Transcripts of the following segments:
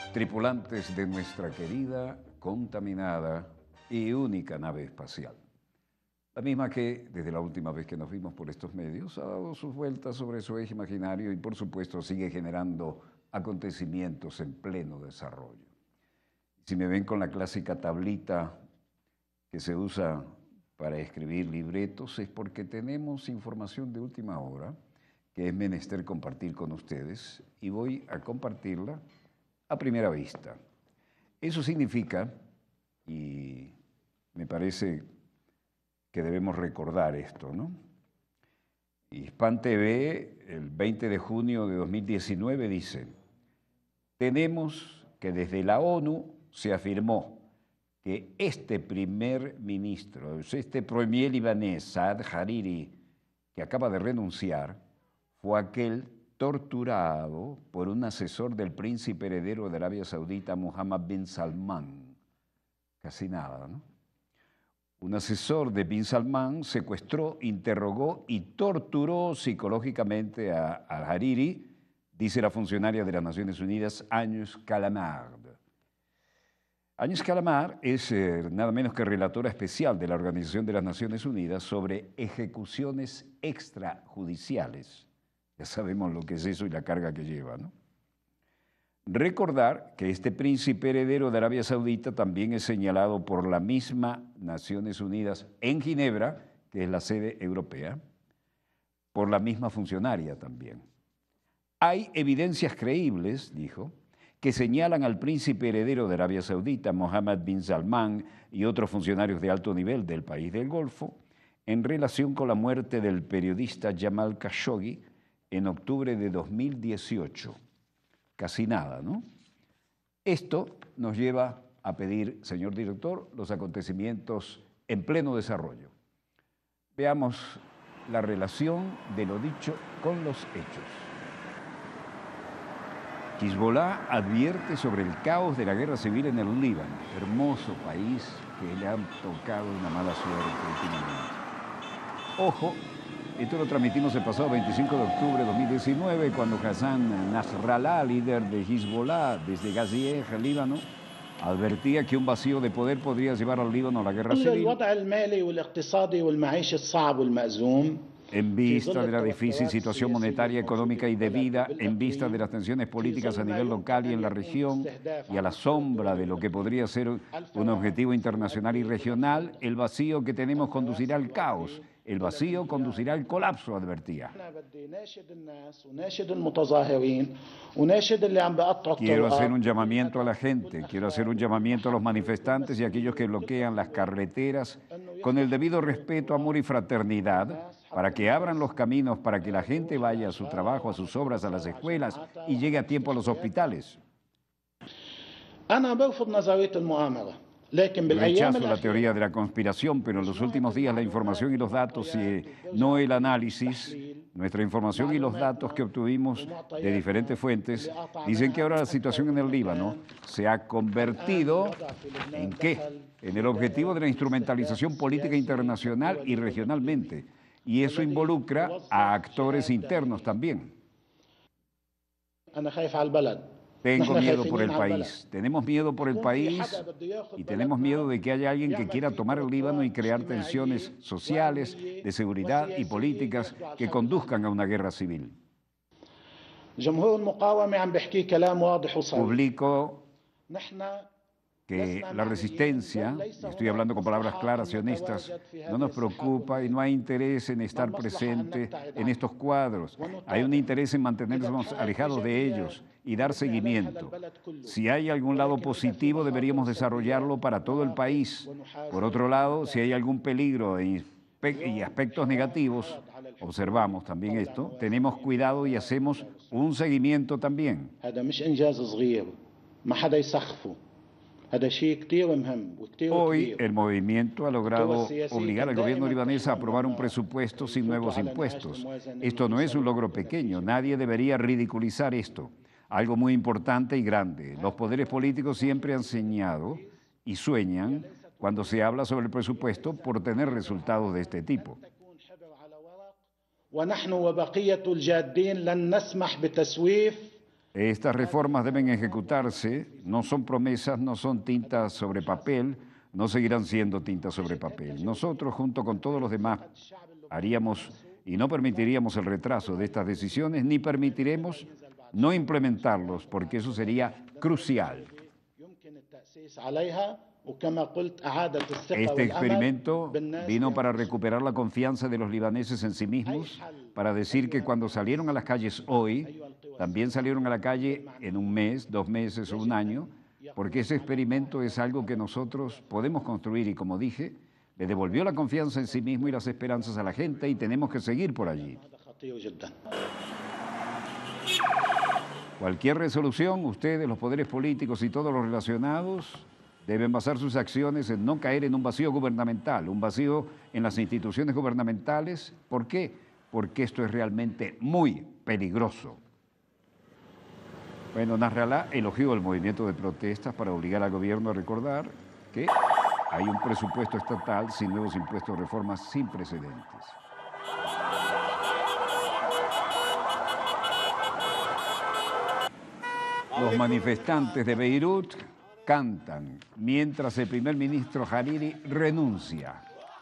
tripulantes de nuestra querida, contaminada y única nave espacial. La misma que, desde la última vez que nos vimos por estos medios, ha dado sus vueltas sobre su eje imaginario y, por supuesto, sigue generando acontecimientos en pleno desarrollo. Si me ven con la clásica tablita que se usa para escribir libretos, es porque tenemos información de última hora que es menester compartir con ustedes y voy a compartirla a primera vista. Eso significa, y me parece que debemos recordar esto, ¿no? Hispan TV, el 20 de junio de 2019, dice: tenemos que desde la ONU se afirmó que este primer ministro, este premier libanés, Saad Hariri, que acaba de renunciar, fue aquel torturado por un asesor del príncipe heredero de Arabia Saudita, Mohammed bin Salman. Casi nada, ¿no? Un asesor de bin Salman secuestró, interrogó y torturó psicológicamente a Hariri, dice la funcionaria de las Naciones Unidas, Agnes Callamard. Agnes Callamard es nada menos que relatora especial de la Organización de las Naciones Unidas sobre ejecuciones extrajudiciales. Ya sabemos lo que es eso y la carga que lleva, ¿no? Recordar que este príncipe heredero de Arabia Saudita también es señalado por la misma Naciones Unidas en Ginebra, que es la sede europea, por la misma funcionaria también. Hay evidencias creíbles, dijo, que señalan al príncipe heredero de Arabia Saudita, Mohammed bin Salman, y otros funcionarios de alto nivel del país del Golfo, en relación con la muerte del periodista Jamal Khashoggi en octubre de 2018. Casi nada, ¿no? Esto nos lleva a pedir, señor director, los acontecimientos en pleno desarrollo. Veamos la relación de lo dicho con los hechos. Hezbollah advierte sobre el caos de la guerra civil en el Líbano, hermoso país que le han tocado una mala suerte últimamente. Ojo, esto lo transmitimos el pasado 25 de octubre de 2019, cuando Hassan Nasrallah, líder de Hezbollah desde Gazieh, Líbano, advertía que un vacío de poder podría llevar al Líbano a la guerra civil. En vista de la difícil situación monetaria, económica y de vida, en vista de las tensiones políticas a nivel local y en la región, y a la sombra de lo que podría ser un objetivo internacional y regional, el vacío que tenemos conducirá al caos. El vacío conducirá al colapso, advertía. Quiero hacer un llamamiento a la gente, quiero hacer un llamamiento a los manifestantes y a aquellos que bloquean las carreteras con el debido respeto, amor y fraternidad, para que abran los caminos, para que la gente vaya a su trabajo, a sus obras, a las escuelas y llegue a tiempo a los hospitales. Rechazo la teoría de la conspiración, pero en los últimos días la información y los datos, y no el análisis, nuestra información y los datos que obtuvimos de diferentes fuentes, dicen que ahora la situación en el Líbano se ha convertido ¿en qué? En el objetivo de la instrumentalización política internacional y regionalmente. Y eso involucra a actores internos también. Tengo miedo por el país. Tenemos miedo por el país y tenemos miedo de que haya alguien que quiera tomar el Líbano y crear tensiones sociales, de seguridad y políticas que conduzcan a una guerra civil. Publico que la resistencia, estoy hablando con palabras claras y honestas, no nos preocupa y no hay interés en estar presente en estos cuadros. Hay un interés en mantenernos alejados de ellos y dar seguimiento. Si hay algún lado positivo, deberíamos desarrollarlo para todo el país. Por otro lado, si hay algún peligro y aspectos negativos, observamos también esto, tenemos cuidado y hacemos un seguimiento también. Hoy el movimiento ha logrado obligar al gobierno libanés a aprobar un presupuesto sin nuevos impuestos. Esto no es un logro pequeño, nadie debería ridiculizar esto. Algo muy importante y grande. Los poderes políticos siempre han señalado y sueñan, cuando se habla sobre el presupuesto, por tener resultados de este tipo. Estas reformas deben ejecutarse, no son promesas, no son tintas sobre papel, no seguirán siendo tintas sobre papel. Nosotros, junto con todos los demás, haríamos y no permitiríamos el retraso de estas decisiones, ni permitiremos no implementarlos, porque eso sería crucial. Este experimento vino para recuperar la confianza de los libaneses en sí mismos, para decir que cuando salieron a las calles hoy, también salieron a la calle en un mes, 2 meses o un año, porque ese experimento es algo que nosotros podemos construir y, como dije, le devolvió la confianza en sí mismo y las esperanzas a la gente y tenemos que seguir por allí. Cualquier resolución, ustedes, los poderes políticos y todos los relacionados deben basar sus acciones en no caer en un vacío gubernamental, un vacío en las instituciones gubernamentales. ¿Por qué? Porque esto es realmente muy peligroso. Bueno, Nasrallah elogió el movimiento de protestas para obligar al gobierno a recordar que hay un presupuesto estatal sin nuevos impuestos o reformas sin precedentes. Los manifestantes de Beirut cantan mientras el primer ministro Hariri renuncia.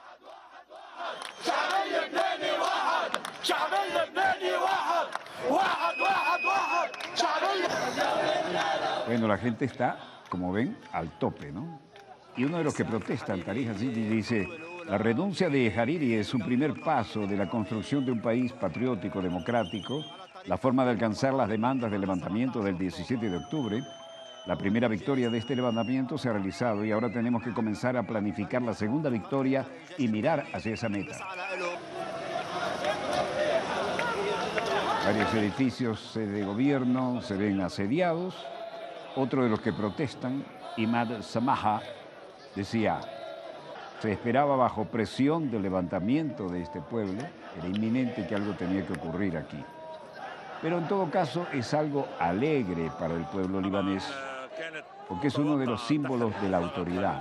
Bueno, la gente está, como ven, al tope, ¿no? Y uno de los que protestan, Tarek Azizi, dice: la renuncia de Hariri es un primer paso de la construcción de un país patriótico, democrático, la forma de alcanzar las demandas del levantamiento del 17 de octubre. La primera victoria de este levantamiento se ha realizado y ahora tenemos que comenzar a planificar la segunda victoria y mirar hacia esa meta. Varios edificios de gobierno se ven asediados. Otro de los que protestan, Imad Samaha, decía: se esperaba bajo presión del levantamiento de este pueblo, era inminente que algo tenía que ocurrir aquí. Pero en todo caso es algo alegre para el pueblo libanés, porque es uno de los símbolos de la autoridad.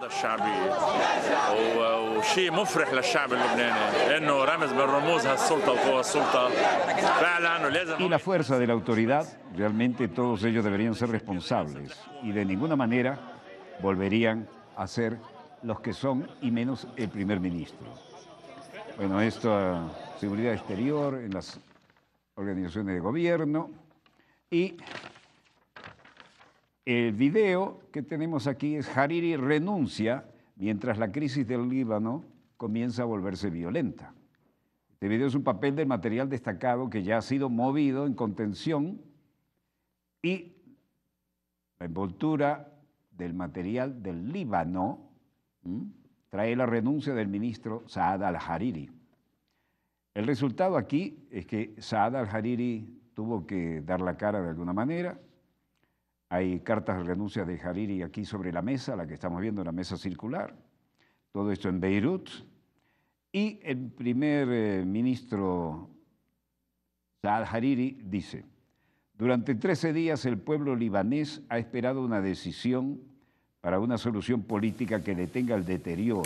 Y la fuerza de la autoridad, realmente todos ellos deberían ser responsables y de ninguna manera volverían a ser los que son, y menos el primer ministro. Bueno, esto, seguridad exterior en las organizaciones de gobierno. Y el video que tenemos aquí es: Hariri renuncia mientras la crisis del Líbano comienza a volverse violenta. Este video es un papel del material destacado que ya ha sido movido en contención, y la envoltura del material del Líbano trae la renuncia del ministro Saad al-Hariri. El resultado aquí es que Saad al-Hariri tuvo que dar la cara de alguna manera. Hay cartas de renuncia de Hariri aquí sobre la mesa, la que estamos viendo, la mesa circular. Todo esto en Beirut. Y el primer ministro Saad al-Hariri dice: durante 13 días el pueblo libanés ha esperado una decisión para una solución política que detenga el deterioro.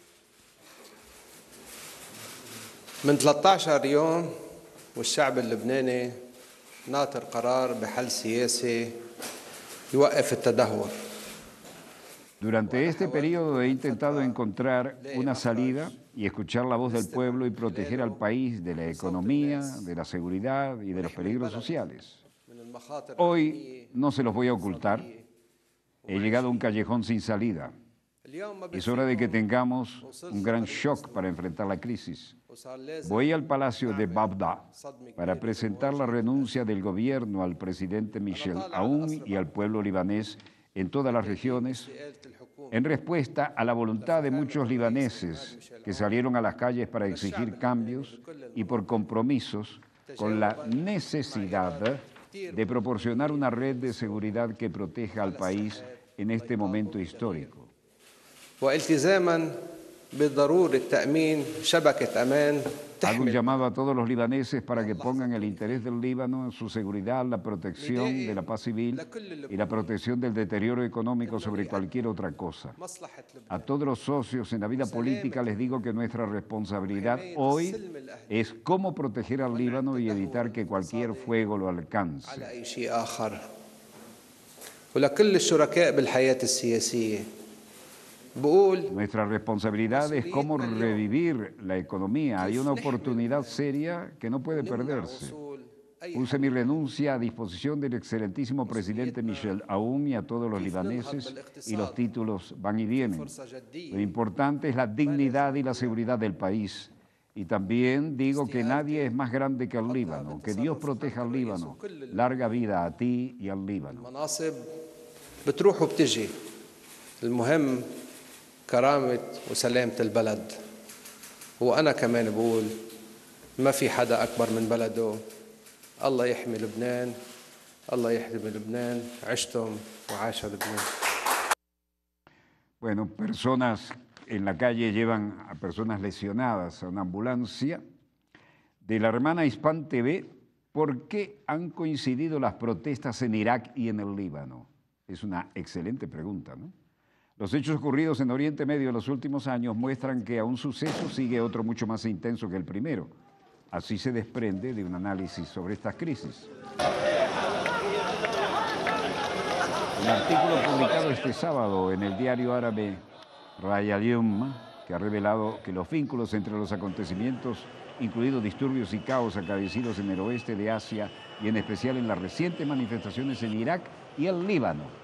من 13 يوم والشعب اللبناني ناطر قرار بحل سياسي يوقف التدهور. Durante este periodo he intentado encontrar una salida y escuchar la voz del pueblo y proteger al país de la economía, de la seguridad y de los peligros sociales. Hoy no se los voy a ocultar. He llegado a un callejón sin salida. Es hora de que tengamos un gran shock para enfrentar la crisis. Voy al Palacio de Bagdad para presentar la renuncia del gobierno al presidente Michel Aoun y al pueblo libanés en todas las regiones, en respuesta a la voluntad de muchos libaneses que salieron a las calles para exigir cambios y por compromisos con la necesidad de proporcionar una red de seguridad que proteja al país en este momento histórico. والتزاما بضرورة تأمين شبكة أمان Hago un تحمل llamado a todos los libaneses para que pongan el interés del Líbano en su seguridad, la protección de la paz civil y la protección del deterioro económico sobre cualquier otra cosa. مصلحة A لبنان. todos los socios en la vida política les digo que nuestra responsabilidad hoy es cómo proteger al Líbano y evitar que cualquier fuego lo alcance. على أي شيء آخر. ولكل الشركاء بالحياة السياسية بقول Nuestra responsabilidad es cómo revivir la economía. Hay una oportunidad seria que no puede perderse. وصول أي Puse mi renuncia a disposición del excelentísimo presidente Michel Aoun y a todos los libaneses, y los títulos van y vienen. فرصة جدية Lo importante es la dignidad y la seguridad del país. Y también digo que nadie es más grande que el Líbano. Que Dios proteja al Líbano. Larga vida a ti y al Líbano. المناصب بتروح وبتجي. المهم كرامة وسلامة البلد. وأنا كمان بقول ما في حدا أكبر من بلده. الله يحمي لبنان. الله يحمي لبنان. عشتم وعاش لبنان. Bueno, personas en la calle llevan a personas lesionadas a una ambulancia. De la hermana Hispan TV, ¿por qué han coincidido las protestas en Irak y en el Líbano? Es una excelente pregunta, ¿no? Los hechos ocurridos en Oriente Medio en los últimos años muestran que a un suceso sigue otro mucho más intenso que el primero. Así se desprende de un análisis sobre estas crisis. Un artículo publicado este sábado en el diario árabe Raya al-Yom, que ha revelado que los vínculos entre los acontecimientos, incluidos disturbios y caos acaecidos en el oeste de Asia y en especial en las recientes manifestaciones en Irak y el Líbano.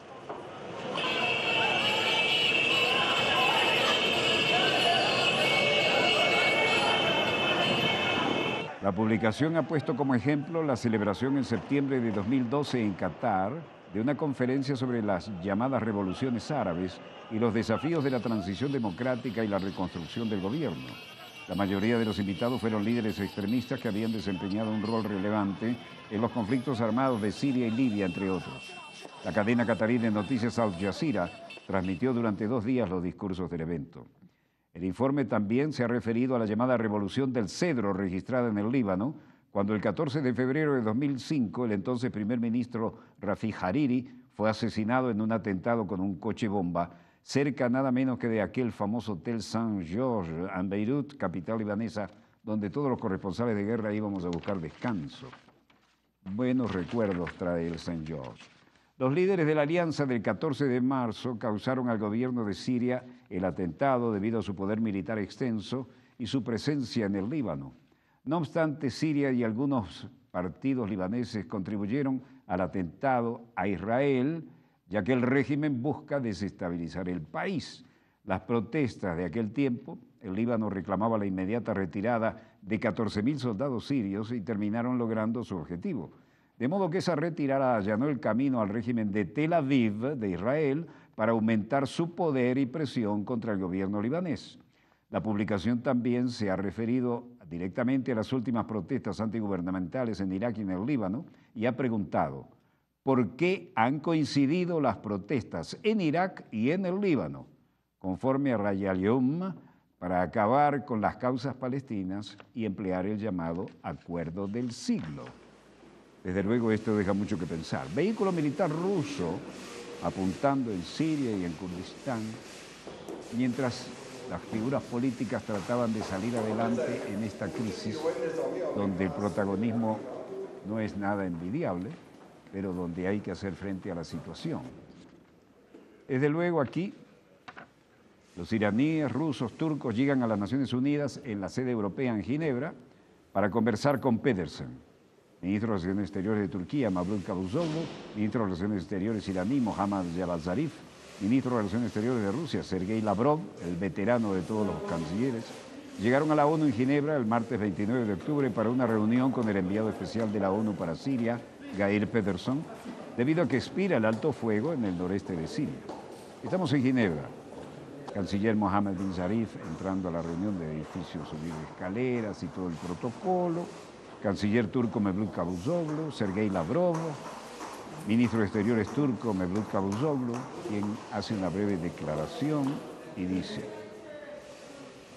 La publicación ha puesto como ejemplo la celebración en septiembre de 2012 en Qatar de una conferencia sobre las llamadas revoluciones árabes y los desafíos de la transición democrática y la reconstrucción del gobierno. La mayoría de los invitados fueron líderes extremistas que habían desempeñado un rol relevante en los conflictos armados de Siria y Libia, entre otros. La cadena catarí de noticias Al Jazeera transmitió durante 2 días los discursos del evento. El informe también se ha referido a la llamada Revolución del Cedro registrada en el Líbano, cuando el 14 de febrero de 2005 el entonces primer ministro Rafik Hariri fue asesinado en un atentado con un coche bomba cerca nada menos que de aquel famoso Hotel Saint George en Beirut, capital libanesa, donde todos los corresponsales de guerra íbamos a buscar descanso. Buenos recuerdos trae el Saint George. Los líderes de la alianza del 14 de marzo causaron al gobierno de Siria el atentado debido a su poder militar extenso y su presencia en el Líbano. No obstante, Siria y algunos partidos libaneses contribuyeron al atentado a Israel, ya que el régimen busca desestabilizar el país. Las protestas de aquel tiempo, el Líbano reclamaba la inmediata retirada de 14.000 soldados sirios y terminaron logrando su objetivo. De modo que esa retirada allanó el camino al régimen de Tel Aviv, de Israel, para aumentar su poder y presión contra el gobierno libanés. La publicación también se ha referido directamente a las últimas protestas antigubernamentales en Irak y en el Líbano y ha preguntado, ¿por qué han coincidido las protestas en Irak y en el Líbano? Conforme a Raya al-Yom, para acabar con las causas palestinas y emplear el llamado Acuerdo del Siglo. Desde luego esto deja mucho que pensar. Vehículo militar ruso apuntando en Siria y en Kurdistán, mientras las figuras políticas trataban de salir adelante en esta crisis, donde el protagonismo no es nada envidiable, pero donde hay que hacer frente a la situación. Desde luego aquí, los iraníes, rusos, turcos llegan a las Naciones Unidas en la sede europea en Ginebra para conversar con Pedersen, ministro de Relaciones Exteriores de Turquía, Mevlut Cavusoglu, ministro de Relaciones Exteriores iraní, Mohammad Javad Zarif, ministro de Relaciones Exteriores de Rusia, Sergei Lavrov, el veterano de todos los cancilleres, llegaron a la ONU en Ginebra el martes 29 de octubre para una reunión con el enviado especial de la ONU para Siria, Geir Pedersen, debido a que expira el alto fuego en el noreste de Siria. Estamos en Ginebra. Canciller Mohammad bin Zarif entrando a la reunión de edificios, subiendo escaleras y todo el protocolo. Canciller turco Mevlut Cavusoglu, Sergei Lavrov, ministro de Exteriores turco Mevlut Cavusoglu, quien hace una breve declaración y dice: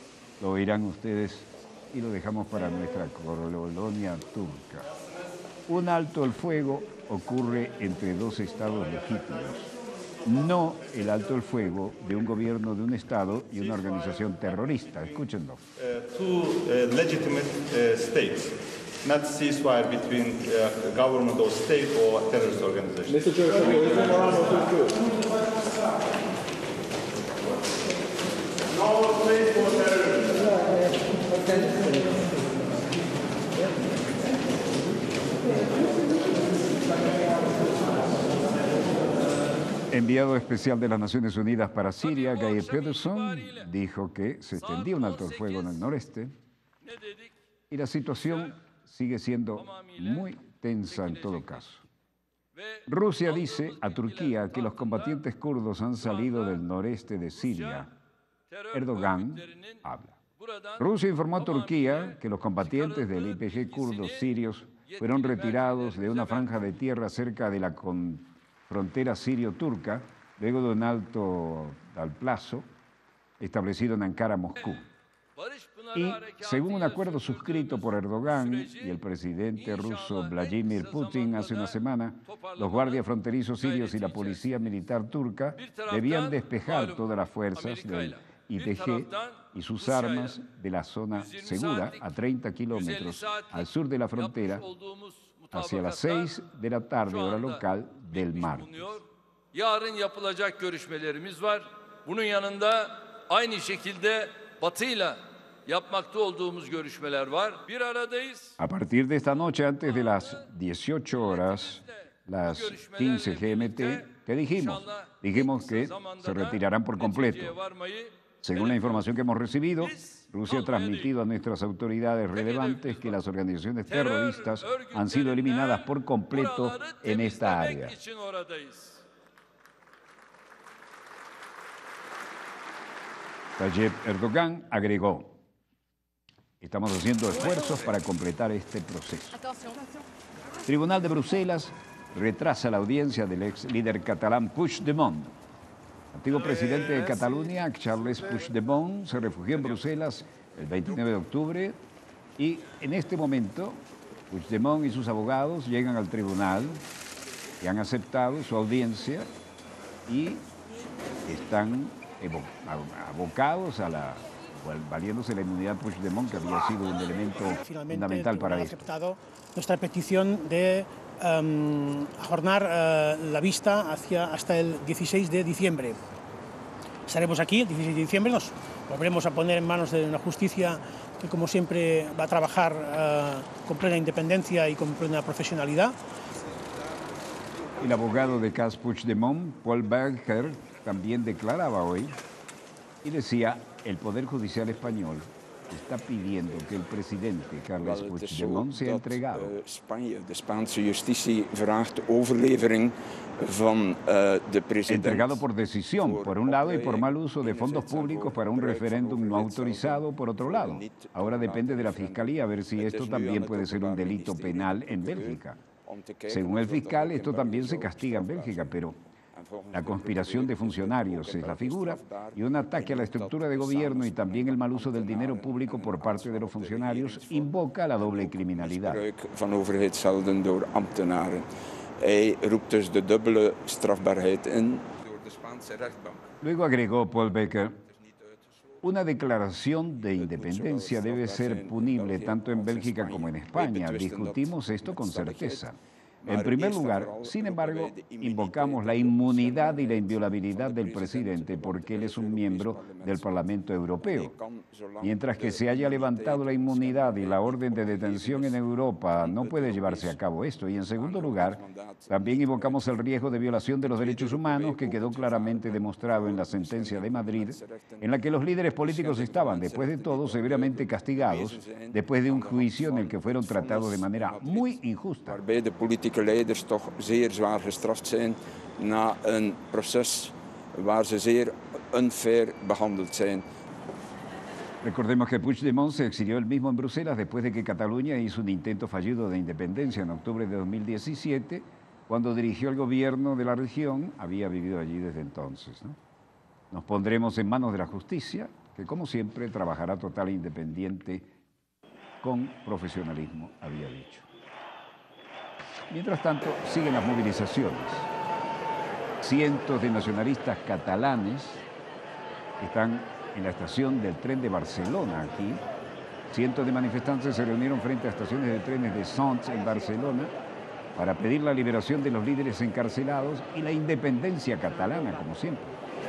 Lo oirán ustedes y lo dejamos para nuestra colonia turca. Un alto el fuego ocurre entre dos estados legítimos, no el alto el fuego de un gobierno de un estado y una organización terrorista. Escúchenlo. Two legitimate states, not ceasefire between government or state or terrorist organization. No place for terrorism. Enviado especial de las Naciones Unidas para Siria, Geir Pedersen, dijo que se extendía un alto el fuego en el noreste y la situación sigue siendo muy tensa en todo caso. Rusia dice a Turquía que los combatientes kurdos han salido del noreste de Siria. Erdogan habla. Rusia informó a Turquía que los combatientes del YPG kurdos sirios fueron retirados de una franja de tierra cerca de la frontera sirio-turca, luego de un alto al plazo establecido en Ankara-Moscú. Y, según un acuerdo suscrito por Erdogan y el presidente ruso Vladimir Putin hace una semana, los guardias fronterizos sirios y la policía militar turca debían despejar todas las fuerzas del YPG y sus armas de la zona segura a 30 kilómetros al sur de la frontera hacia las 6 de la tarde, hora local del martes. Yarın yapılacak görüşmelerimiz var. Bunun yanında aynı şekilde Batı'yla yapmakta olduğumuz görüşmeler var. Bir aradayız. A partir de esta noche, antes de las 18 horas, las 15 GMT, ¿qué dijimos? Dijimos que se retirarán por completo. Según la información que hemos recibido, Rusia ha transmitido a nuestras autoridades relevantes que las organizaciones terroristas han sido eliminadas por completo en esta área. Tayyip Erdogan agregó: estamos haciendo esfuerzos para completar este proceso. Tribunal de Bruselas retrasa la audiencia del ex líder catalán Puigdemont. Antiguo presidente de Cataluña, Charles Puigdemont, se refugió en Bruselas el 29 de octubre y en este momento Puigdemont y sus abogados llegan al tribunal y han aceptado su audiencia y están abocados a valiéndose la inmunidad de Puigdemont, que había sido un elemento fundamental para esto. Aceptado nuestra petición de ajornar la vista hasta el 16 de diciembre. Estaremos aquí el 16 de diciembre, nos volveremos a poner en manos de una justicia que, como siempre, va a trabajar con plena independencia y con plena profesionalidad. El abogado de Cas Puigdemont, Paul Berger, también declaraba hoy y decía: el Poder Judicial español está pidiendo que el presidente Carles Puigdemont sea entregado. De Spaanse justitie vraagt overlevering van de president. Entregado por decisión, por un lado, y por mal uso de fondos públicos para un referéndum no autorizado, por otro lado. Ahora depende de la Fiscalía ver si esto también puede ser un delito penal en Bélgica. Según el fiscal, esto también se castiga en Bélgica, pero la conspiración de funcionarios es la figura y un ataque a la estructura de gobierno y también el mal uso del dinero público por parte de los funcionarios invoca la doble criminalidad. Van overheidsgelden door ambtenaren. Hij roept dus de dubbele strafbaarheid in door de Spaanse rechtbank. Luego agregó Paul Becker: una declaración de independencia debe ser punible tanto en Bélgica como en España. Discutimos esto con certeza. En primer lugar, sin embargo, invocamos la inmunidad y la inviolabilidad del presidente porque él es un miembro del Parlamento Europeo. Mientras que se haya levantado la inmunidad y la orden de detención en Europa, no puede llevarse a cabo esto. Y en segundo lugar, también invocamos el riesgo de violación de los derechos humanos que quedó claramente demostrado en la sentencia de Madrid, en la que los líderes políticos estaban, después de todo, severamente castigados, después de un juicio en el que fueron tratados de manera muy injusta. Leiders toch zeer zwaar gestraft zijn na een proces waar ze zeer unfair behandeld zijn. Recordemos que Puigdemont se exilió él mismo en Bruselas después de que Cataluña hizo un intento fallido de independencia en octubre de 2017, cuando dirigió el gobierno de la región. Había vivido allí desde entonces, ¿no? Nos pondremos en manos de la justicia que como siempre trabajará total e independiente con profesionalismo, había dicho. Mientras tanto, siguen las movilizaciones. Cientos de nacionalistas catalanes están en la estación del tren de Barcelona aquí. Cientos de manifestantes se reunieron frente a estaciones de trenes de Sants en Barcelona para pedir la liberación de los líderes encarcelados y la independencia catalana, como siempre.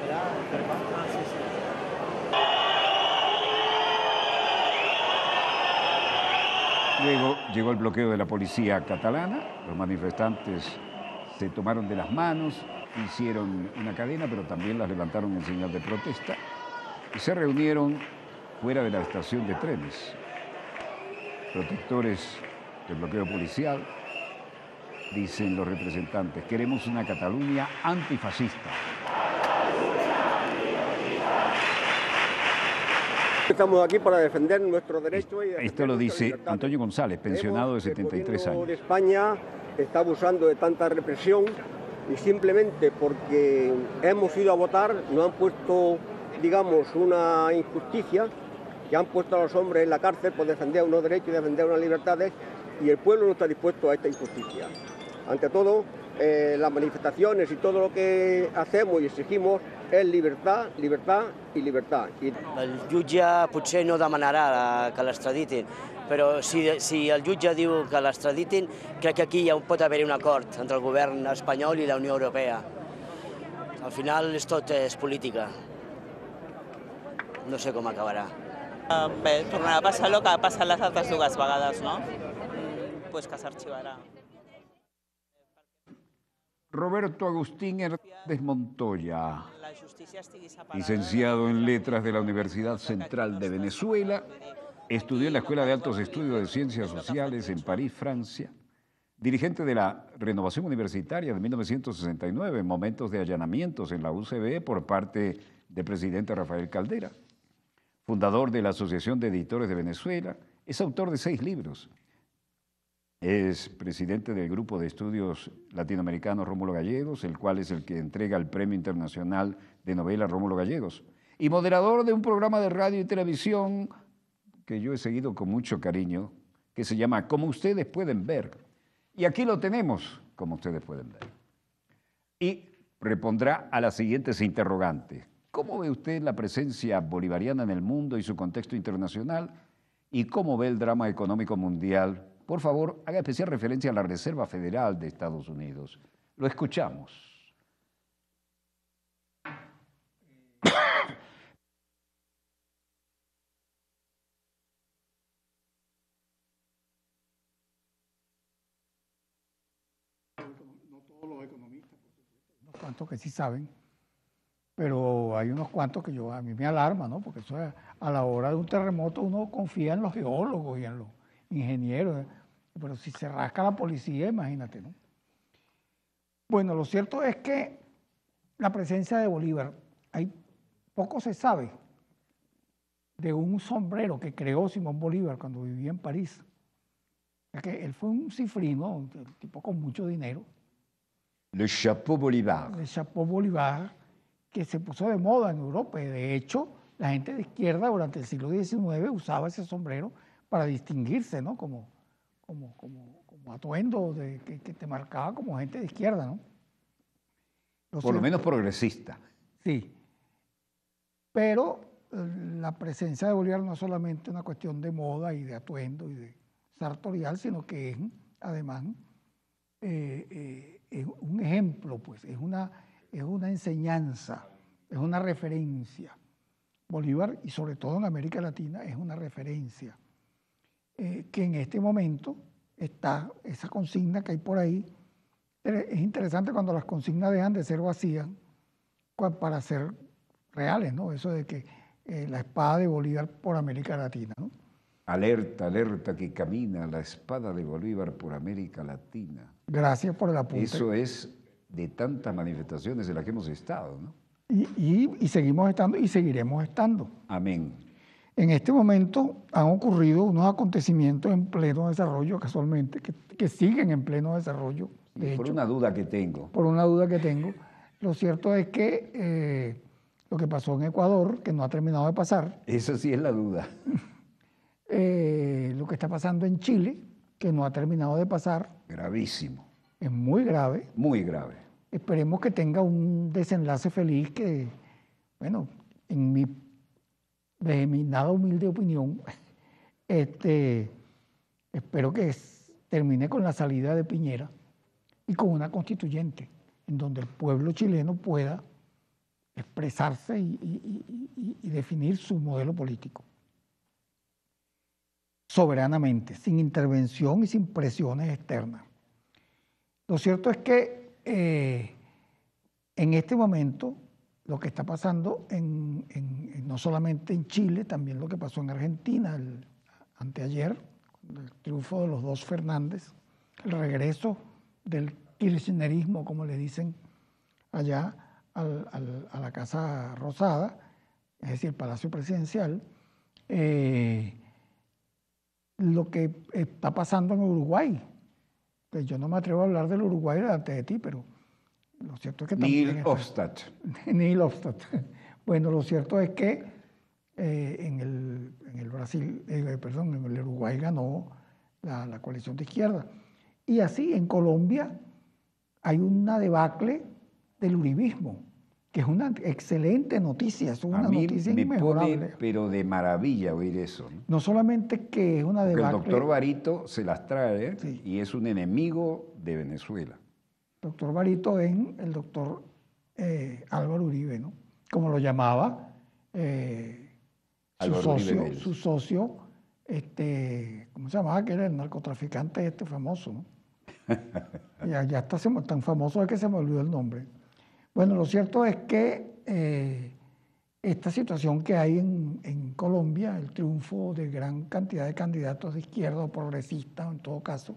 Luego llegó el bloqueo de la policía catalana. Los manifestantes se tomaron de las manos, hicieron una cadena, pero también las levantaron en señal de protesta y se reunieron fuera de la estación de trenes. Protectores del bloqueo policial, dicen los representantes, queremos una Cataluña antifascista. Estamos aquí para defender nuestro derecho. Esto lo dice Antonio González, pensionado de 73 años. El gobierno de España está abusando de tanta represión y simplemente porque hemos ido a votar nos han puesto, digamos, una injusticia, que han puesto a los hombres en la cárcel por defender unos derechos y defender unas libertades, y el pueblo no está dispuesto a esta injusticia. Ante todo, las manifestaciones y todo lo que hacemos y exigimos és libertad, libertad i libertad. El jutge potser no demanarà que l'extraditin, però si el jutge diu que l'extraditin, crec que aquí ja pot haver-hi un acord entre el govern espanyol i la Unió Europea. Al final tot és política. No sé com acabarà. Bé, tornarà a passar el que ha passat les altres dues vegades, no? Pues que s'arxivarà. Roberto Agustín Hernández Montoya, licenciado en Letras de la Universidad Central de Venezuela, estudió en la Escuela de Altos Estudios de Ciencias Sociales en París, Francia, dirigente de la Renovación Universitaria de 1969, en momentos de allanamientos en la UCB por parte del presidente Rafael Caldera, fundador de la Asociación de Editores de Venezuela, es autor de 6 libros. Es presidente del Grupo de Estudios Latinoamericanos Rómulo Gallegos, el cual es el que entrega el Premio Internacional de Novela Rómulo Gallegos, y moderador de un programa de radio y televisión que yo he seguido con mucho cariño, que se llama Como Ustedes Pueden Ver. Y aquí lo tenemos, como ustedes pueden ver. Y repondrá a las siguientes interrogantes. ¿Cómo ve usted la presencia bolivariana en el mundo y su contexto internacional? ¿Y cómo ve el drama económico mundial? Por favor, haga especial referencia a la Reserva Federal de Estados Unidos. Lo escuchamos. No todos los economistas, unos cuantos que sí saben, pero hay unos cuantos que a mí me alarma, ¿no? Porque eso es, a la hora de un terremoto uno confía en los geólogos y en los ingenieros, pero si se rasca la policía, imagínate, ¿no? Bueno, lo cierto es que la presencia de Bolívar, poco se sabe de un sombrero que creó Simón Bolívar cuando vivía en París. Es que él fue un cifrino, un tipo con mucho dinero. Le Chapeau Bolívar. El Chapeau Bolívar, que se puso de moda en Europa. De hecho, la gente de izquierda durante el siglo XIX usaba ese sombrero para distinguirse, ¿no? Como atuendo que te marcaba como gente de izquierda, ¿no? Por lo menos progresista. Sí. Pero la presencia de Bolívar no es solamente una cuestión de moda y de atuendo y de sartorial, sino que es, además, es un ejemplo, pues, es una enseñanza, es una referencia. Bolívar, y sobre todo en América Latina, es una referencia. Que en este momento está esa consigna que hay por ahí. Es interesante cuando las consignas dejan de ser vacías para ser reales, ¿no? Eso de que la espada de Bolívar por América Latina, ¿no? Alerta, alerta que camina la espada de Bolívar por América Latina. Gracias por el apunte. Eso es de tantas manifestaciones en las que hemos estado, ¿no? Y seguimos estando y seguiremos estando. Amén. En este momento han ocurrido unos acontecimientos en pleno desarrollo, casualmente, que siguen en pleno desarrollo. Por una duda que tengo. Por una duda que tengo. Lo cierto es que lo que pasó en Ecuador, que no ha terminado de pasar. Eso sí es la duda. Lo que está pasando en Chile, que no ha terminado de pasar. Gravísimo. Es muy grave. Muy grave. Esperemos que tenga un desenlace feliz que, bueno, desde mi nada humilde opinión, espero que termine con la salida de Piñera y con una constituyente, en donde el pueblo chileno pueda expresarse y definir su modelo político soberanamente, sin intervención y sin presiones externas. Lo cierto es que en este momento lo que está pasando no solamente en Chile, también lo que pasó en Argentina anteayer, el triunfo de los dos Fernández, el regreso del kirchnerismo, como le dicen allá, a la Casa Rosada, es decir, el Palacio Presidencial. Lo que está pasando en Uruguay. Pues yo no me atrevo a hablar del Uruguay delante de ti, pero lo cierto es que también... Neil Hofstadt. Neil Hofstadt. Bueno, lo cierto es que en el Uruguay ganó la coalición de izquierda. Y así en Colombia hay una debacle del uribismo, que es una excelente noticia, es una noticia inmejorable. Pone, pero de maravilla oír eso. No solamente que es una debacle... Porque el doctor Barito se las trae, sí, y es un enemigo de Venezuela. Doctor Barito es el doctor Álvaro Uribe, ¿no? Como lo llamaba su socio, ¿cómo se llamaba? Que era el narcotraficante famoso, ¿no? ya está tan famoso es que se me olvidó el nombre. Bueno, lo cierto es que esta situación que hay en Colombia, el triunfo de gran cantidad de candidatos de izquierda o progresistas en todo caso,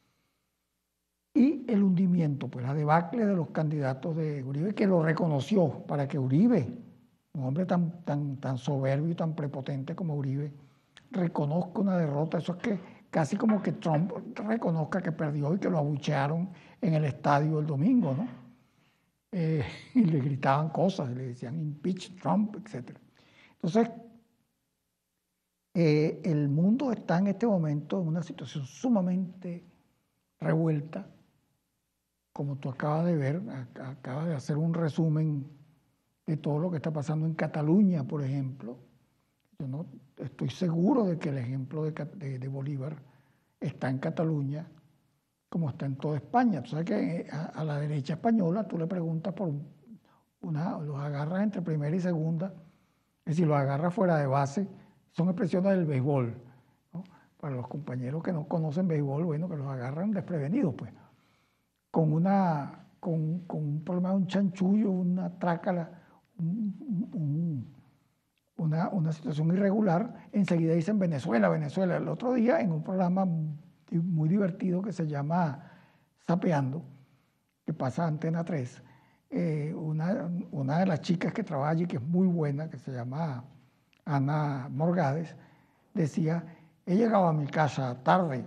y el hundimiento, pues la debacle de los candidatos de Uribe, que lo reconoció, para que Uribe, un hombre tan soberbio y tan prepotente como Uribe, reconozca una derrota. Eso es que casi como que Trump reconozca que perdió y que lo abuchearon en el estadio el domingo, ¿no? Y le gritaban cosas, le decían impeach Trump, etc. Entonces, el mundo está en este momento en una situación sumamente revuelta. Como tú acabas de ver, acabas de hacer un resumen de todo lo que está pasando en Cataluña, por ejemplo. Yo no estoy seguro de que el ejemplo de Bolívar está en Cataluña como está en toda España. Tú sabes que a la derecha española tú le preguntas por los agarras entre primera y segunda, es decir, los agarras fuera de base, son expresiones del béisbol, ¿no? Para los compañeros que no conocen béisbol, bueno, que los agarran desprevenidos, pues, con un problema de un chanchullo, una trácala, una situación irregular, enseguida dicen Venezuela, Venezuela. El otro día en un programa muy divertido que se llama Zapeando, que pasa a Antena 3, una de las chicas que trabaja allí, que es muy buena, que se llama Ana Morgades, decía, he llegado a mi casa tarde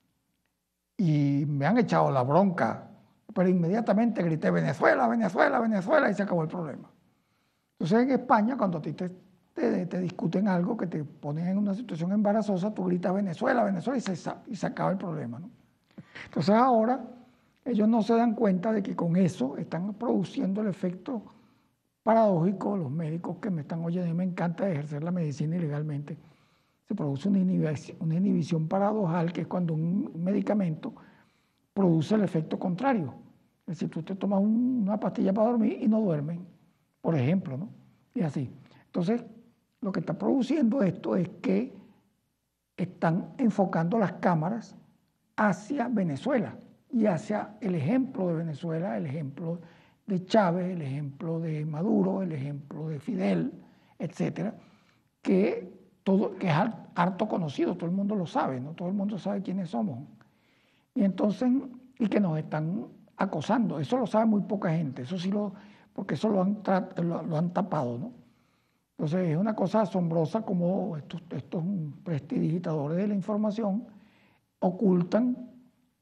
y me han echado la bronca, pero inmediatamente grité Venezuela, Venezuela, Venezuela, y se acabó el problema. Entonces en España, cuando a ti te discuten algo que te ponen en una situación embarazosa, tú gritas Venezuela, Venezuela, y se acaba el problema, ¿no? Entonces ahora ellos no se dan cuenta de que con eso están produciendo el efecto paradójico. Los médicos que me están oyendo, y me encanta ejercer la medicina ilegalmente, se produce una inhibición paradojal, que es cuando un medicamento produce el efecto contrario. Es decir, tú te tomas una pastilla para dormir y no duermes, por ejemplo, ¿no? Y así. Entonces, lo que está produciendo esto es que están enfocando las cámaras hacia Venezuela y hacia el ejemplo de Venezuela, el ejemplo de Chávez, el ejemplo de Maduro, el ejemplo de Fidel, etcétera, que es harto conocido, todo el mundo lo sabe, ¿no? Todo el mundo sabe quiénes somos. Y entonces, y que nos están acosando. Eso lo sabe muy poca gente, eso sí porque eso lo han tapado, ¿no? Entonces es una cosa asombrosa como estos prestidigitadores de la información ocultan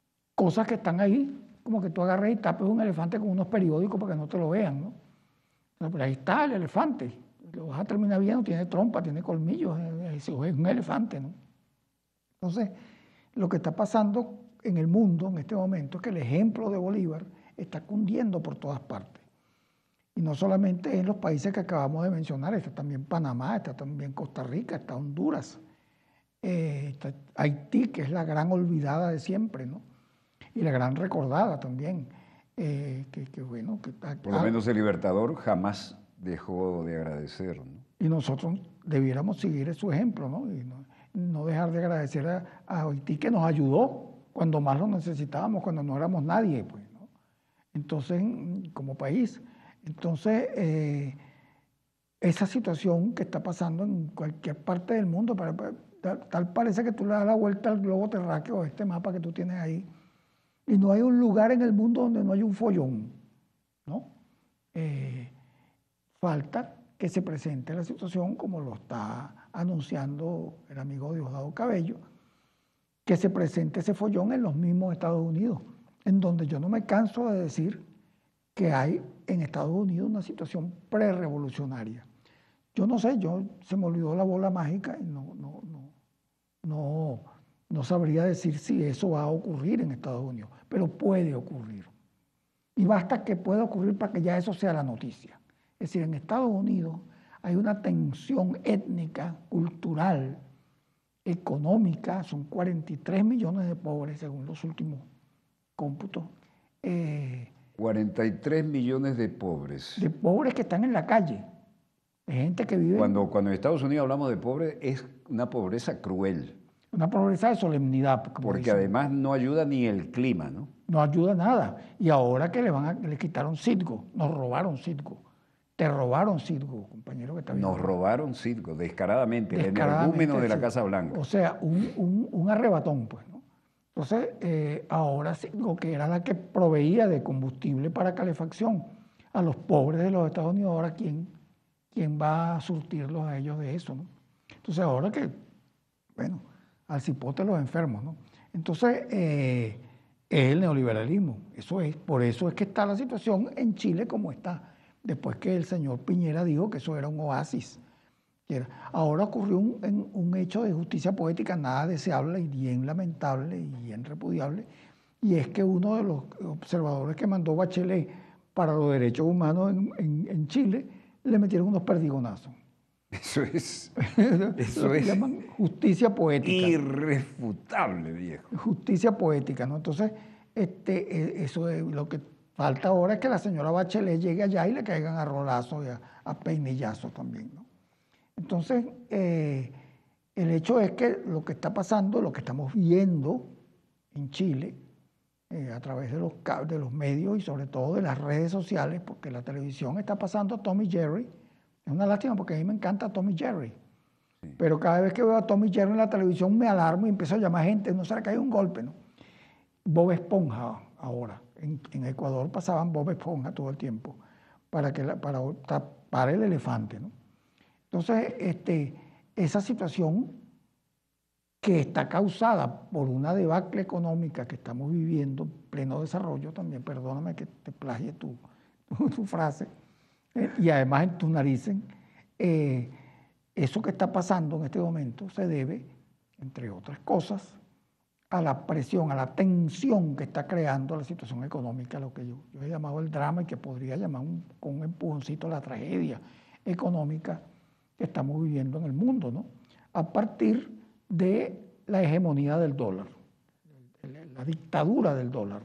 cosas que están ahí, como que tú agarres y tapes un elefante con unos periódicos para que no te lo vean, ¿no? Pero ahí está el elefante. Lo vas a terminar viendo, tiene trompa, tiene colmillos, es un elefante, ¿no? Entonces, lo que está pasando en el mundo en este momento es que el ejemplo de Bolívar está cundiendo por todas partes. Y no solamente en los países que acabamos de mencionar, está también Panamá, está también Costa Rica, está Honduras, está Haití, que es la gran olvidada de siempre, ¿no? Y la gran recordada también. Bueno, por lo menos el Libertador jamás dejó de agradecer, ¿no? Y nosotros debiéramos seguir su ejemplo, ¿no? Y no dejar de agradecer a Haití, que nos ayudó cuando más lo necesitábamos, cuando no éramos nadie, pues, ¿no? Entonces, como país. Entonces, esa situación que está pasando en cualquier parte del mundo, tal parece que tú le das la vuelta al globo terráqueo, este mapa que tú tienes ahí, y no hay un lugar en el mundo donde no haya un follón, ¿no? Falta que se presente la situación como lo está anunciando el amigo Diosdado Cabello, que se presente ese follón en los mismos Estados Unidos, en donde yo no me canso de decir que hay en Estados Unidos una situación prerevolucionaria. Yo no sé, se me olvidó la bola mágica y no sabría decir si eso va a ocurrir en Estados Unidos, pero puede ocurrir. Y basta que pueda ocurrir para que ya eso sea la noticia. Es decir, en Estados Unidos hay una tensión étnica, cultural, económica, son 43 millones de pobres según los últimos cómputos. 43 millones de pobres. De pobres que están en la calle, de gente que vive... Cuando en Estados Unidos hablamos de pobre, es una pobreza cruel. Una pobreza de solemnidad. Porque dicen. Además no ayuda ni el clima, ¿no? No ayuda nada. Y ahora que le quitaron Citgo, nos robaron Citgo. Te robaron Citgo, compañero que está viendo. Nos robaron Citgo, descaradamente, el energúmeno de la Casa Blanca. O sea, un arrebatón, pues, ¿no? Entonces, ahora Citgo, que era la que proveía de combustible para calefacción a los pobres de los Estados Unidos, ahora ¿quién va a surtirlos a ellos de eso, ¿no? Entonces, ahora que, bueno, al cipote los enfermos, ¿no? Entonces, es el neoliberalismo. Por eso es que está la situación en Chile como está, después que el señor Piñera dijo que eso era un oasis. Ahora ocurrió un hecho de justicia poética nada deseable y bien lamentable y bien repudiable, y es que uno de los observadores que mandó Bachelet para los derechos humanos en Chile le metieron unos perdigonazos. Eso es llaman justicia poética. Irrefutable, viejo. Justicia poética, ¿no? Entonces, eso es lo que falta ahora, es que la señora Bachelet llegue allá y le caigan a rolazos y a peinillazos también, ¿no? Entonces, el hecho es que lo que está pasando, lo que estamos viendo en Chile, a través de los medios y sobre todo de las redes sociales, porque la televisión está pasando a Tom y Jerry. Es una lástima porque a mí me encanta Tom y Jerry. Sí. Pero cada vez que veo a Tom y Jerry en la televisión me alarmo y empiezo a llamar gente, no será que hay un golpe, ¿no? Bob Esponja ahora. En Ecuador pasaban Bob Esponja todo el tiempo para tapar el elefante, ¿no? Entonces, esa situación que está causada por una debacle económica que estamos viviendo en pleno desarrollo también, perdóname que te plagie tu frase, y además en tus narices, eso que está pasando en este momento se debe, entre otras cosas, a la presión, a la tensión que está creando la situación económica, lo que yo he llamado el drama y que podría llamar con un empujoncito la tragedia económica que estamos viviendo en el mundo, ¿no? A partir de la hegemonía del dólar, la dictadura del dólar,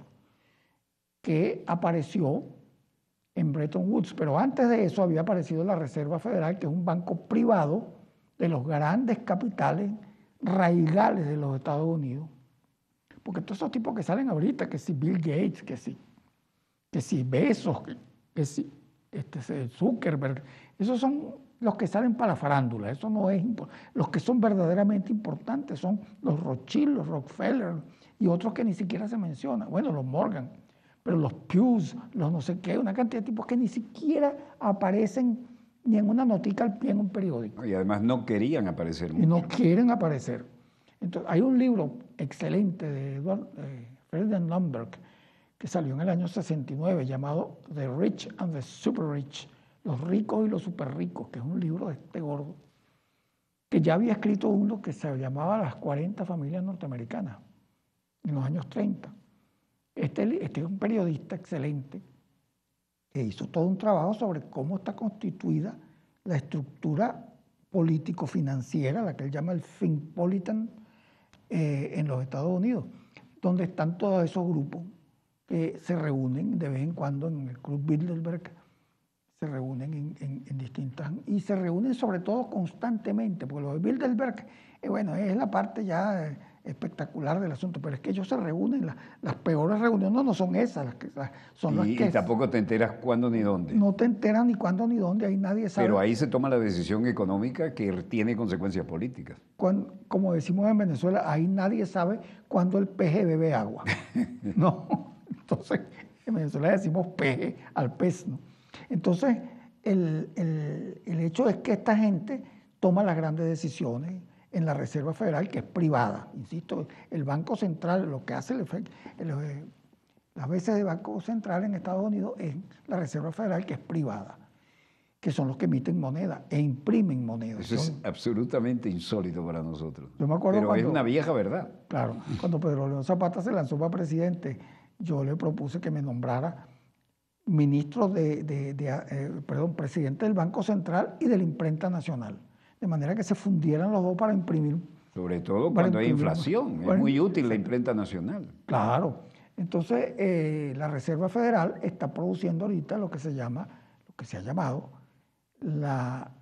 que apareció en Bretton Woods, pero antes de eso había aparecido la Reserva Federal, que es un banco privado de los grandes capitales raigales de los Estados Unidos. Porque todos esos tipos que salen ahorita, que si Bill Gates, que si Bezos, que si Zuckerberg, esos son los que salen para la farándula, eso no es importante. Los que son verdaderamente importantes son los Rothschild, los Rockefeller y otros que ni siquiera se mencionan. Bueno, los Morgan, pero los Pews, los no sé qué, una cantidad de tipos que ni siquiera aparecen ni en una notica al pie en un periódico. Y además no querían aparecer mucho. Y no quieren aparecer. Entonces, hay un libro excelente de Ferdinand Lundberg que salió en el año 69 llamado The Rich and the Super Rich, Los ricos y los súper ricos, que es un libro de este gordo, que ya había escrito uno que se llamaba Las 40 familias norteamericanas, en los años 30. Este es un periodista excelente que hizo todo un trabajo sobre cómo está constituida la estructura político-financiera, la que él llama el Finpolitan, en los Estados Unidos, donde están todos esos grupos que se reúnen de vez en cuando en el Club Bilderberg, se reúnen en distintas, y se reúnen sobre todo constantemente, porque lo de Bilderberg, bueno, es la parte ya espectacular del asunto, pero es que ellos se reúnen, las peores reuniones no son esas, son las que... Y tampoco te enteras cuándo ni dónde. No te enteras ni cuándo ni dónde, ahí nadie sabe. Pero ahí se toma la decisión económica que tiene consecuencias políticas. Como decimos en Venezuela, ahí nadie sabe cuándo el peje bebe agua. No, entonces en Venezuela decimos peje al pez, ¿no? Entonces el hecho es que esta gente toma las grandes decisiones en la Reserva Federal, que es privada. Insisto, el Banco Central, lo que hace las veces de Banco Central en Estados Unidos es la Reserva Federal, que es privada, que son los que emiten moneda e imprimen moneda. Eso es absolutamente insólito para nosotros. Yo me acuerdo pero es una vieja verdad. Claro, cuando Pedro León Zapata se lanzó para presidente, yo le propuse que me nombrara ministro presidente del Banco Central y de la Imprenta Nacional, de manera que se fundieran los dos para imprimir. Sobre todo cuando hay inflación, es muy útil la Imprenta Nacional. Claro, entonces la Reserva Federal está produciendo ahorita lo que se ha llamado la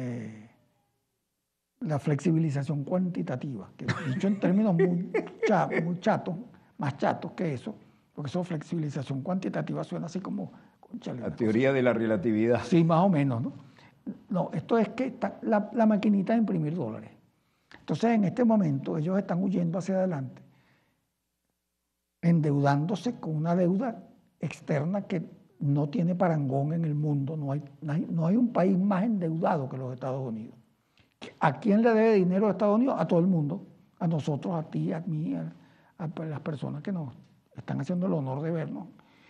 flexibilización cuantitativa, que dicho en términos muy chatos, más chatos que eso, porque eso flexibilización cuantitativa suena así como... La teoría de la relatividad. Sí, más o menos, ¿no? No, esto es que está la maquinita de imprimir dólares. Entonces, en este momento, ellos están huyendo hacia adelante, endeudándose con una deuda externa que no tiene parangón en el mundo. No hay un país más endeudado que los Estados Unidos. ¿A quién le debe dinero a Estados Unidos? A todo el mundo. A nosotros, a ti, a mí, a las personas que nos están haciendo el honor de vernos.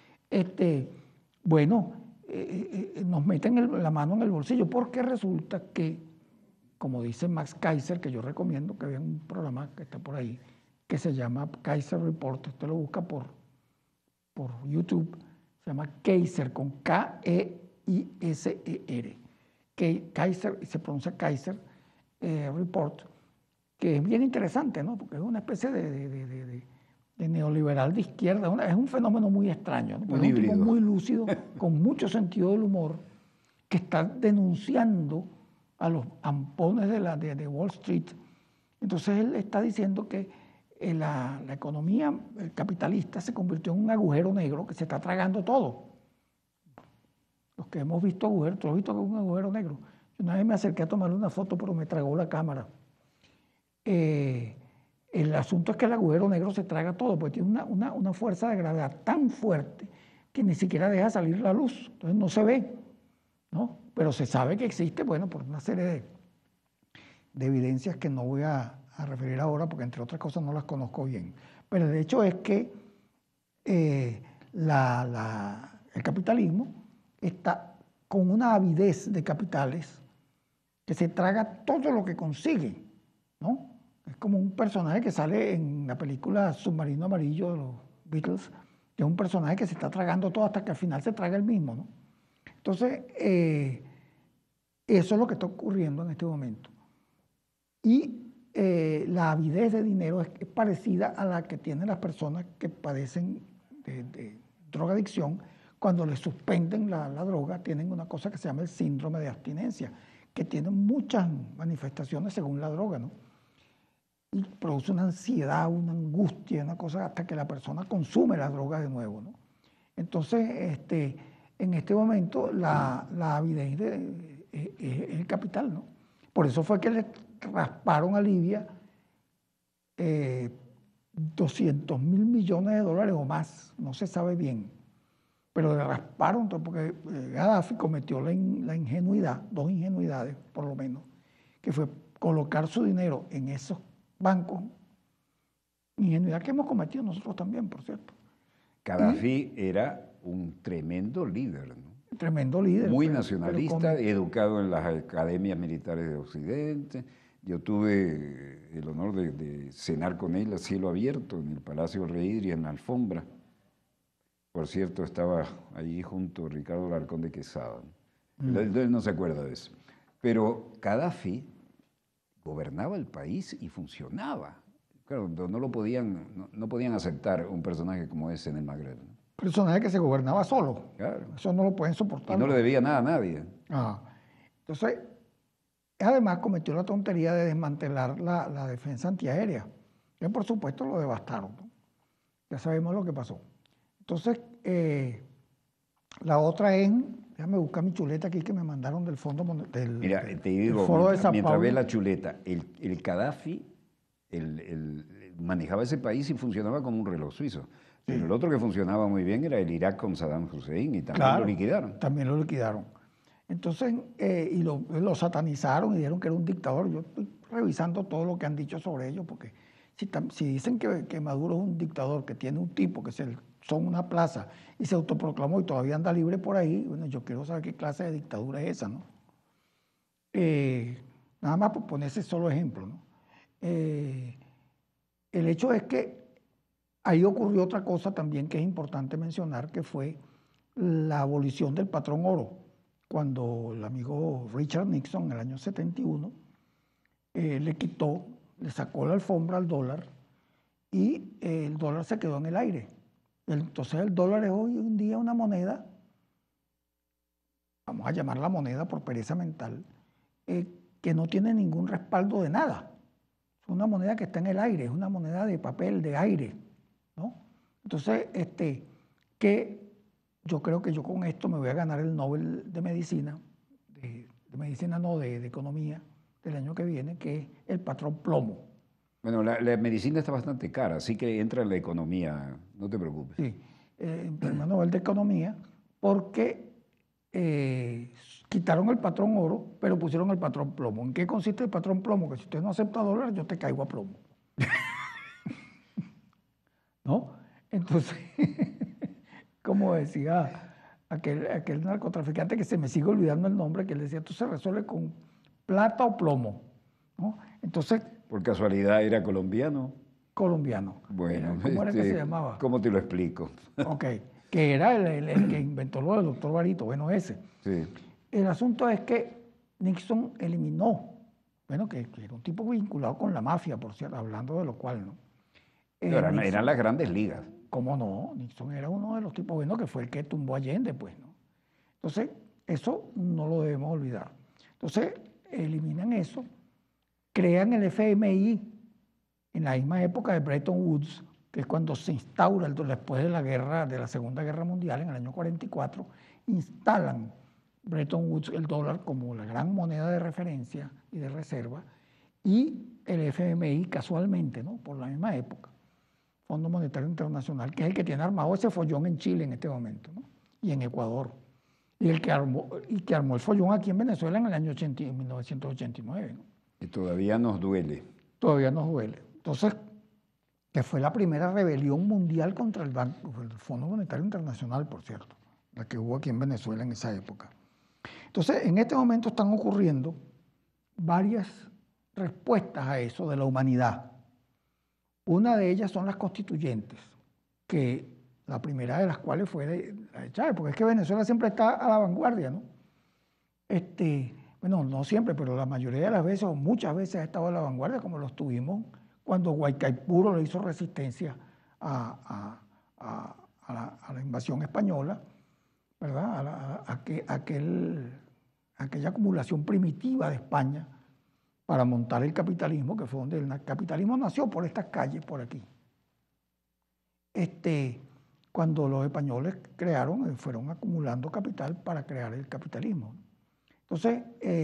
Nos meten la mano en el bolsillo, porque resulta que, como dice Max Keiser, que yo recomiendo que vean un programa que está por ahí, que se llama Keiser Report, usted lo busca por YouTube, se llama Keiser, con K-E-I-S-E-R, Keiser, y se pronuncia Keiser Report, que es bien interesante, ¿no? Porque es una especie de neoliberal de izquierda, es un fenómeno muy extraño, ¿no? Es un tipo muy lúcido, con mucho sentido del humor, que está denunciando a los ampones de Wall Street. Entonces él está diciendo que la economía capitalista se convirtió en un agujero negro que se está tragando todo. Los que hemos visto agujeros, ¿tú has visto un agujero negro? Yo una vez me acerqué a tomarle una foto, pero me tragó la cámara. El asunto es que el agujero negro se traga todo, porque tiene una fuerza de gravedad tan fuerte que ni siquiera deja salir la luz. Entonces no se ve, ¿no? Pero se sabe que existe, bueno, por una serie de evidencias que no voy a referir ahora, porque entre otras cosas no las conozco bien. Pero el hecho es que el capitalismo está con una avidez de capitales que se traga todo lo que consigue, ¿no? Es como un personaje que sale en la película Submarino Amarillo de los Beatles, que es un personaje que se está tragando todo hasta que al final se traga el mismo, ¿no? Entonces, eso es lo que está ocurriendo en este momento. Y la avidez de dinero es parecida a la que tienen las personas que padecen de drogadicción. Cuando les suspenden la droga, tienen una cosa que se llama el síndrome de abstinencia, que tiene muchas manifestaciones según la droga, ¿no? Y produce una ansiedad, una angustia, una cosa hasta que la persona consume la droga de nuevo, ¿no? Entonces, en este momento, la avidez es el capital, ¿no? Por eso fue que le rasparon a Libia 200.000 millones de dólares o más, no se sabe bien, pero le rasparon, porque Gaddafi cometió la ingenuidad, dos ingenuidades por lo menos, que fue colocar su dinero en esos bancos, ingenuidad que hemos cometido nosotros también, por cierto. Gaddafi era un tremendo líder, ¿no? tremendo líder. Muy nacionalista, educado en las academias militares de Occidente. Yo tuve el honor de cenar con él a cielo abierto en el Palacio del Rey Idris, en la alfombra. Por cierto, estaba allí junto a Ricardo Alarcón de Quesada. Él no se acuerda de eso. Pero Gaddafi gobernaba el país y funcionaba. Claro, no podían aceptar un personaje como ese en el Magreb, ¿no? Personaje que se gobernaba solo. Claro. Eso no lo pueden soportar. Y no le debía nada a nadie. Entonces, además cometió la tontería de desmantelar la defensa antiaérea, que por supuesto lo devastaron, ¿no? Ya sabemos lo que pasó. Entonces, la otra es, déjame buscar mi chuleta aquí que me mandaron del Fondo del Mira, te digo, Foro de Sao mientras Paulo. ves la chuleta, el Gaddafi manejaba ese país y funcionaba como un reloj suizo. Pero el otro que funcionaba muy bien era el Irak con Saddam Hussein y también lo liquidaron. También lo liquidaron. Entonces, y lo satanizaron y dijeron que era un dictador. Yo estoy revisando todo lo que han dicho sobre ellos, porque si dicen que Maduro es un dictador, que tiene un tipo que son una plaza y se autoproclamó y todavía anda libre por ahí, bueno, yo quiero saber qué clase de dictadura es esa, ¿no? Nada más por poner ese solo ejemplo, ¿no? El hecho es que ahí ocurrió otra cosa también que es importante mencionar, que fue la abolición del patrón oro, cuando el amigo Richard Nixon en el año 71 le sacó la alfombra al dólar y el dólar se quedó en el aire. Entonces el dólar es hoy en día una moneda, vamos a llamarla moneda por pereza mental, que no tiene ningún respaldo de nada. Es una moneda que está en el aire, es una moneda de papel, de aire, ¿no? Entonces, que yo creo que yo con esto me voy a ganar el Nobel de Medicina, de Economía del año que viene, que es el patrón plomo. Bueno, la medicina está bastante cara, así que entra en la economía, no te preocupes. Sí, el premio Nobel de Economía, porque quitaron el patrón oro, pero pusieron el patrón plomo. ¿En qué consiste el patrón plomo? Que si usted no acepta dólar, yo te caigo a plomo. ¿No? Entonces, como decía aquel narcotraficante que se me sigue olvidando el nombre, que él decía, esto se resuelve con plata o plomo, ¿no? Entonces... ¿Por casualidad era colombiano? Colombiano. Bueno, ¿Cómo era que se llamaba? ¿Cómo te lo explico? Ok, que era el que inventó lo del doctor Barito, bueno, ese. Sí. El asunto es que Nixon eliminó, bueno, que era un tipo vinculado con la mafia, por cierto, hablando de lo cual, ¿no? Eran las grandes ligas. ¿Cómo no? Nixon era uno de los tipos, bueno, que fue el que tumbó a Allende, pues, ¿no? Entonces, eso no lo debemos olvidar. Entonces, eliminan eso, crean el FMI en la misma época de Bretton Woods, que es cuando se instaura, después de la Segunda Guerra Mundial, en el año 44, instalan Bretton Woods el dólar como la gran moneda de referencia y de reserva, y el FMI casualmente, ¿no? Por la misma época, Fondo Monetario Internacional, que es el que tiene armado ese follón en Chile en este momento, ¿no? Y en Ecuador, y el que armó el follón aquí en Venezuela en el año 1989, ¿no? Y todavía nos duele. Todavía nos duele. Entonces, que fue la primera rebelión mundial contra el Fondo Monetario Internacional, por cierto, la que hubo aquí en Venezuela en esa época. Entonces, en este momento están ocurriendo varias respuestas a eso de la humanidad. Una de ellas son las constituyentes, que la primera de las cuales fue la de Chávez, porque es que Venezuela siempre está a la vanguardia, ¿no? Bueno, no siempre, pero la mayoría de las veces, o muchas veces ha estado a la vanguardia, como lo estuvimos cuando Guaycaipuro le hizo resistencia a la invasión española, ¿verdad? Aquella acumulación primitiva de España para montar el capitalismo, que fue donde el capitalismo nació, por estas calles, por aquí. Cuando los españoles fueron acumulando capital para crear el capitalismo. Entonces,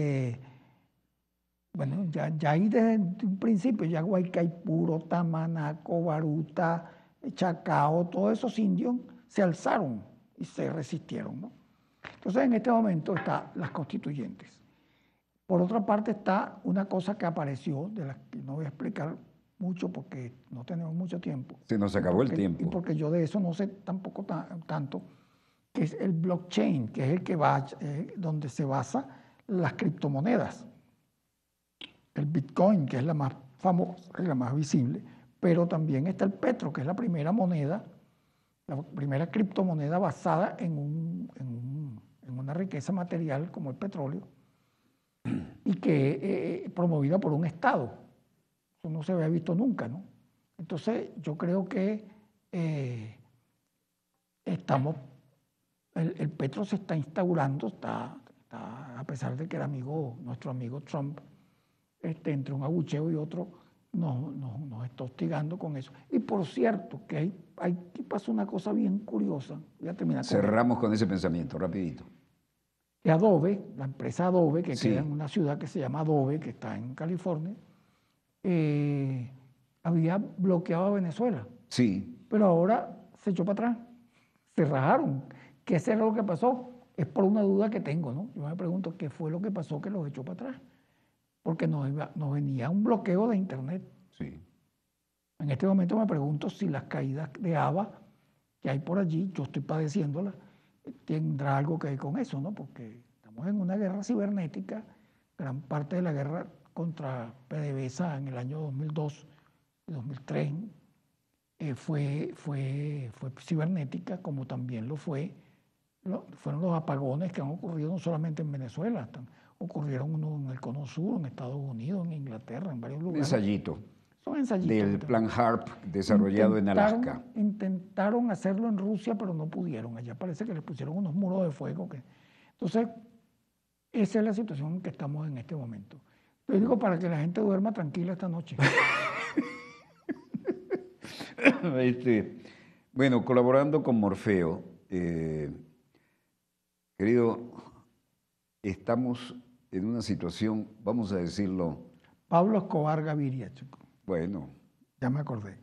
bueno, ya ahí desde un principio, ya Guaycaipuro, Tamanaco, Baruta, Chacao, todos esos indios se alzaron y se resistieron, ¿no? Entonces, en este momento están las constituyentes. Por otra parte está una cosa que apareció, de la que no voy a explicar mucho porque no tenemos mucho tiempo. Se nos acabó el tiempo. Y porque yo de eso no sé tampoco tanto, que es el blockchain, que es el que va, donde se basa las criptomonedas. El Bitcoin, que es la más famosa y la más visible, pero también está el Petro, que es la primera moneda, la primera criptomoneda basada en una riqueza material como el petróleo y que promovida por un Estado. Eso no se había visto nunca, ¿no? Entonces yo creo que el Petro se está instaurando, a pesar de que nuestro amigo Trump, entre un abucheo y otro, nos está hostigando con eso. Y por cierto, que aquí pasa una cosa bien curiosa. Voy a terminar Cerramos con ese pensamiento, rapidito. Que Adobe, la empresa Adobe, que sí. queda en una ciudad que se llama Adobe, que está en California, había bloqueado a Venezuela. Sí. Pero ahora se echó para atrás. Se rajaron. ¿Qué es lo que pasó? Es por una duda que tengo, ¿no? Yo me pregunto qué fue lo que pasó que los echó para atrás. Porque nos venía un bloqueo de Internet. Sí. En este momento me pregunto si las caídas de ABA que hay por allí, yo estoy padeciéndolas, tendrá algo que ver con eso, ¿no? Porque estamos en una guerra cibernética. Gran parte de la guerra contra PDVSA en el año 2002 y 2003 fue cibernética, como también fueron los apagones que han ocurrido no solamente en Venezuela, ocurrieron uno en el Cono Sur, en Estados Unidos, en Inglaterra, en varios lugares. Un ensayito. Son ensayitos. Del plan HARP desarrollado en Alaska. Intentaron hacerlo en Rusia, pero no pudieron. Allá parece que les pusieron unos muros de fuego. Entonces, esa es la situación en que estamos en este momento. Yo digo para que la gente duerma tranquila esta noche. Bueno, colaborando con Morfeo, querido, estamos en una situación, vamos a decirlo. Pablo Escobar Gaviria, chico. Bueno. Ya me acordé.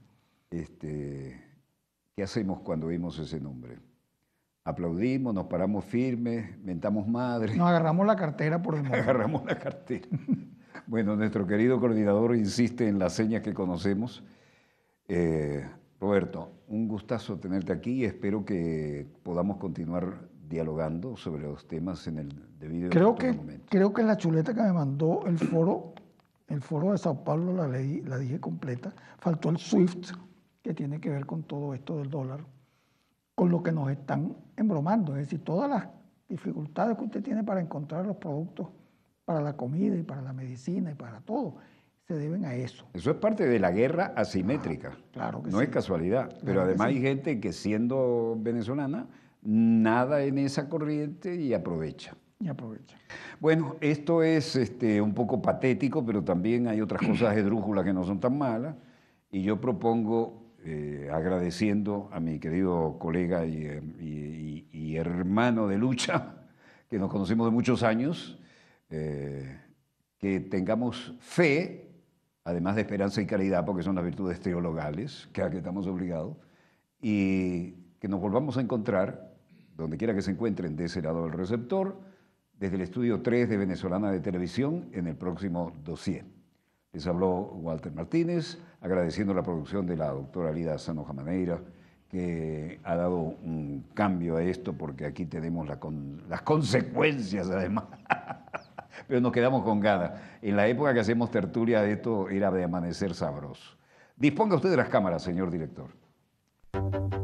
¿Qué hacemos cuando vimos ese nombre? Aplaudimos, nos paramos firmes, mentamos madre. Nos agarramos la cartera por el momento. Agarramos la cartera. Bueno, nuestro querido coordinador insiste en las señas que conocemos. Roberto, un gustazo tenerte aquí y espero que podamos continuar dialogando sobre los temas en el debido momento. Creo que en la chuleta que me mandó el foro de Sao Paulo la dije completa. Faltó el SWIFT, que tiene que ver con todo esto del dólar, con lo que nos están embromando. Es decir, todas las dificultades que usted tiene para encontrar los productos para la comida y para la medicina y para todo, se deben a eso. Eso es parte de la guerra asimétrica. Claro que no sí. es casualidad. Claro pero además sí. hay gente que siendo venezolana nada en esa corriente y aprovecha. Bueno, esto es un poco patético, pero también hay otras cosas esdrújulas que no son tan malas. Y yo propongo, agradeciendo a mi querido colega y hermano de lucha, que nos conocemos de muchos años, que tengamos fe, además de esperanza y caridad, porque son las virtudes teologales, que a que estamos obligados, y que nos volvamos a encontrar, donde quiera que se encuentren de ese lado del receptor, desde el estudio 3 de Venezolana de Televisión en el próximo dossier. Les habló Walter Martínez, agradeciendo la producción de la doctora Lida Sanoja Maneira, que ha dado un cambio a esto, porque aquí tenemos las consecuencias además. Pero nos quedamos con ganas. En la época que hacemos tertulia de esto era de amanecer sabroso. Disponga usted de las cámaras, señor director.